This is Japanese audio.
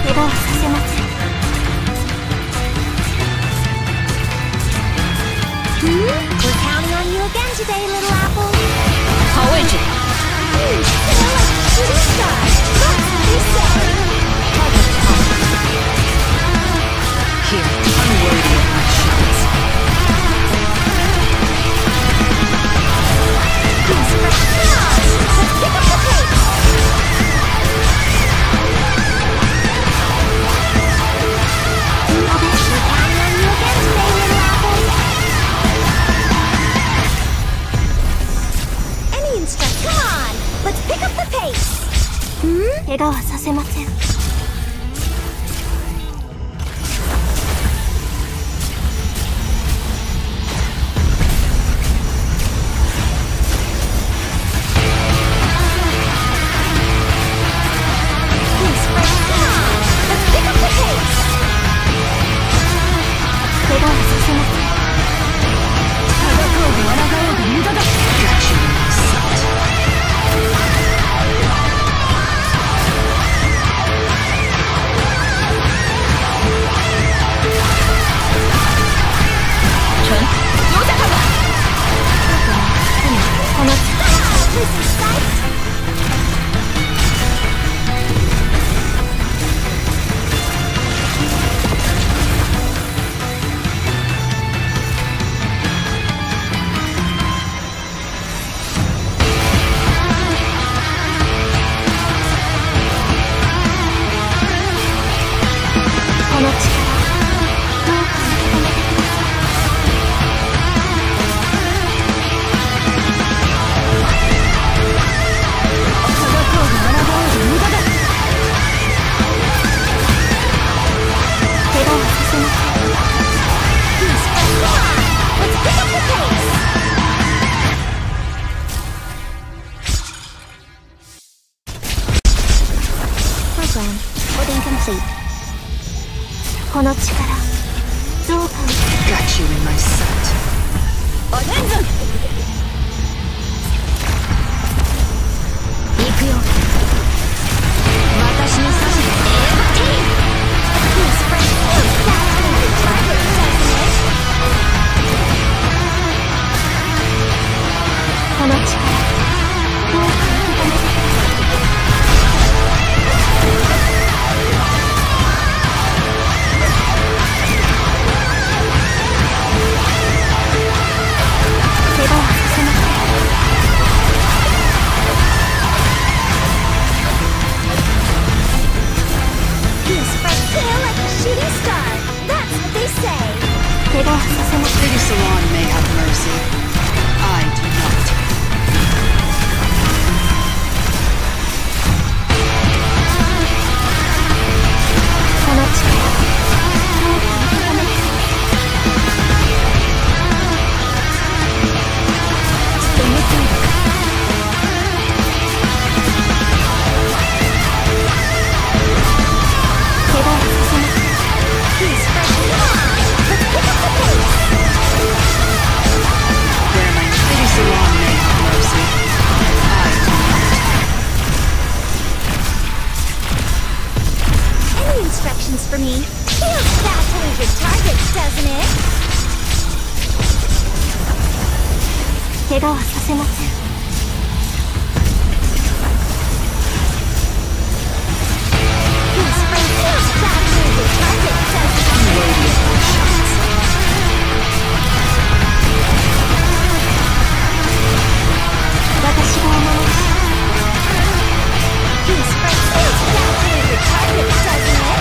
怪我はさせません。 We're counting on you again today, little apple. 好位置。 You feel like a shooting star. That's what they say. Here, unworthy of my shots. Please press pause. Let's pick up the pace. We're counting on you again today, little apple. Any instruct, come on. Let's pick up the pace. 怪我はさせません。 Please press pause. Let's pick up the pace. 怪我はさせません。 戦おうと抗おうと無駄だ。Got you in my sight. 臣、留下他们。 この This is sight. この力、どうか受け止めてください。 戦おうと抗おうと無駄だ。 怪我はさせません。 Please press pause. Let's pick up the pace. Program recording complete. この力、どうか Got you in my sight. アテンション。行くよ。私に指図で。 Please press pause. That's what the target doesn't it? この力、どうか受け止めてください。怪我はさせません。 Please press tail like a shooting star. That's what they say. 怪我はさせません。 Lady Salon may have mercy. I do not. この力、どうか受け止めてください。怪我はさせません。 Please press pause. Let's pick up the pace. Where my Lady Salon may have mercy. I do not. Any instructions for me? Feels fast to leave your targets, doesn't it? 怪我はさせません。 Please press feels fast to leave your targets, doesn't it? Unworthy of my shots. 私がお守りします。 Please press feels fast to leave your targets, doesn't it?